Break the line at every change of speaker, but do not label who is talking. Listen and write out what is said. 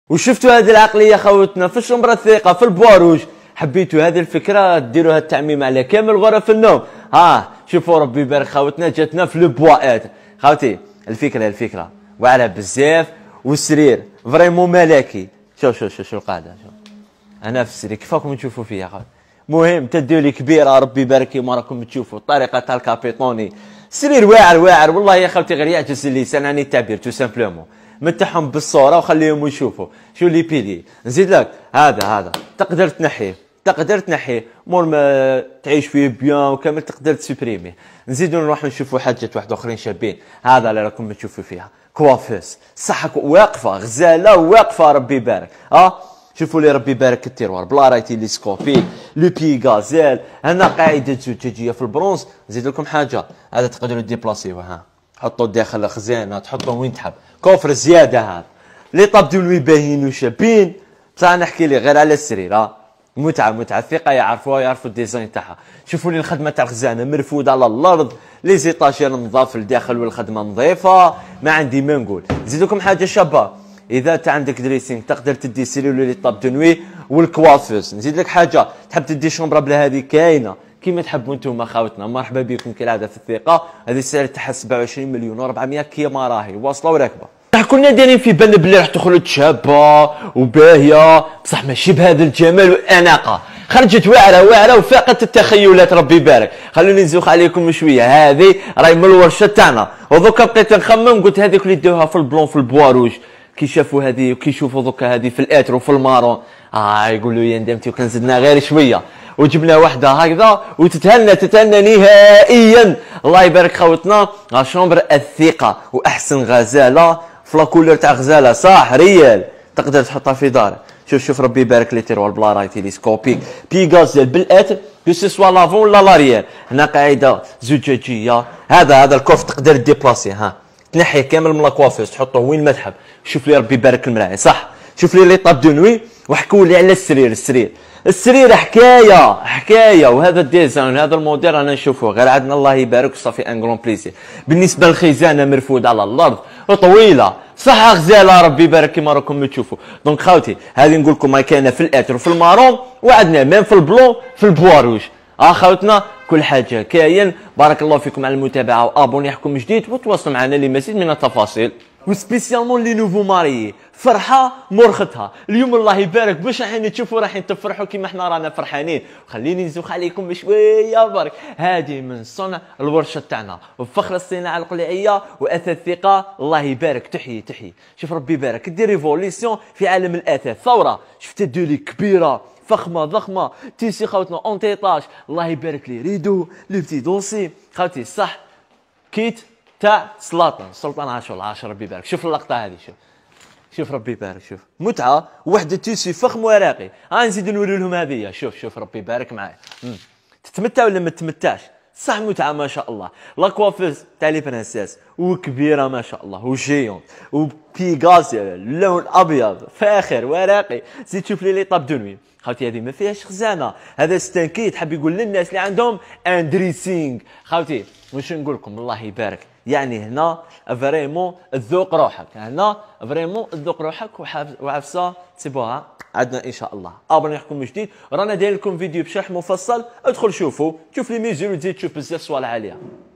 وشفتوا هذه العقليه خوتنا في الشمبره الثقه في البواروج. حبيتوا هذه الفكره ديروها التعميم على كامل غرف النوم. شوفوا ربي يبارك خوتنا جاتنا في لو بواات خوتي. الفكره واعره بزاف والسرير فريمون ملكي. شوف القاعده. شوف انا في السرير كيف راكم تشوفوا فيها خوتي. مهم تديو لي كبيره ربي يبارك كيما راكم تشوفوا الطريقه تاع الكابيطوني. سرير واعر والله يا خوتي غير يعجز اللسان عن التعبير تو سامبلومون. متحهم بالصوره وخليهم يشوفوا. شو لي بيلي نزيد لك هذا تقدر تنحيه مور ما تعيش فيه بيان وكامل تقدر تسوبريميه. نزيدو نروحو نشوفوا حاجات واحد اخرين شابين. هذا اللي راكم تشوفوا فيها كوافيس صح واقفه غزاله واقفه ربي يبارك. شوفوا لي ربي يبارك التيروار بلا رايتي لي سكوبي لو بي غازيل. هنا قاعده زجاجيه في البرونز. نزيد لكم حاجه هذا تقدروا ديبلاسيوه. حطوا داخل الخزانه تحطوا وين تحب. كوفر زياده هذا لي طاب دونوي باهيين وشابين. بصح نحكي لي غير على السرير. متعه الثقه يعرفوا الديزاين تاعها. شوفوا لي الخدمه تاع الخزانه مرفوده على الارض. لي زيطاجير نظاف لداخل والخدمه نظيفه. ما عندي ما نقول. نزيد لكم حاجه شابه. اذا انت عندك دريسينغ تقدر تدي سرير لي طاب دونوي والكوافوس. نزيد لك حاجه تحب تدي شومبره بلا هذه كاينه كيما تحبوا انتم خوتنا. مرحبا بكم كالعاده في الثقه. هذه السعر تاعها 27 مليون و400 كيما راهي واصله وراكبه. كنا دايرين في بالنا بلي راح تخرج شابه وباهيه بصح ماشي بهذا الجمال والاناقه. خرجت واعره وفاقت التخيلات ربي يبارك. خلوني نزوق عليكم شويه. هذه راهي من الورشه تاعنا ودوكا بقيت نخمم قلت هذيك اللي داوها في البلون في البواروج كي شافوا هذه وكي يشوفوا دوكا هذه في الاتر وفي المارون يقولوا يا ندمتي وكان زدنا غير شويه وجبنا واحده هكذا وتتهنى نهائيا. الله يبارك خوتنا شومبر الثقه واحسن غزاله في لاكولور تاع غزاله صح ريال تقدر تحطها في دارك. شوف ربي يبارك لي تيروال بلا راي تيليسكوبيك بي غازيل بالاتر كو سي سوا لافون ولا لاريير. هنا قاعده زجاجيه. هذا الكوف تقدر ديبلاسي تنحيه كامل من لاكوافيس تحطه وين ما تحب. شوف لي ربي يبارك المراعي صح. شوف لي طاب دو نوي وحكوا لي على السرير حكايه وهذا الديزاين هذا الموديل انا نشوفه غير عندنا الله يبارك صافي ان غرون بليسير. بالنسبه للخزانه مرفوده على الارض وطويله صح غزاله ربي يبارك كيما راكم تشوفوا. دونك خاوتي هذه نقول لكم ما كاينه في الاتر وفي المارون وعندنا ميم في البلون في البواروج. خوتنا كل حاجه كاين. بارك الله فيكم على المتابعه وابوني حكم جديد وتواصلوا معنا لمزيد من التفاصيل وسبيسيالمون لي نوفو ماريي. فرحه مرختها اليوم الله يبارك باش رايحين تشوفوا رايحين تفرحوا كيما حنا رانا فرحانين. خليني نزوق عليكم بشويه برك. هذه من صنع الورشه تاعنا وفخر الصناعه القلعيه واثاث الثقه. الله يبارك تحيي شوف ربي يبارك دير ريفوليسيون في عالم الاثاث ثوره. شفت دولي كبيره فخمه ضخمه تيسي خوتنا اون تيطاج. الله يبارك لي ريدو لي بتي دوسي خوتي صح كيت تاع سلطان 10 ربي يبارك. شوف اللقطه هذه شوف ربي يبارك. شوف متعه وحده تيسي فخم وراقي. نزيد نوري لهم هذه. شوف ربي يبارك معايا. تتمتع ولا ما تتمتعش صح. متعه ما شاء الله. لاكوافيز تاع لي برانسيس وكبيره ما شاء الله وجيون وبي غازيل اللون ابيض فاخر وراقي. زيد شوف لي طاب دونوي خوتي. هذه ما فيهاش خزانه. هذا ستانكيت حاب يقول للناس اللي عندهم ان دريسينغ خوتي. واش نقول لكم الله يبارك يعني هنا فريمون الذوق روحك. هنا فريمون الذوق روحك وعفسه تسيبوها عندنا ان شاء الله. ابوني لكم جديد رانا داير لكم فيديو بشرح مفصل ادخل شوف لي ميزور وتزيد تشوف بزاف صوالح عليها.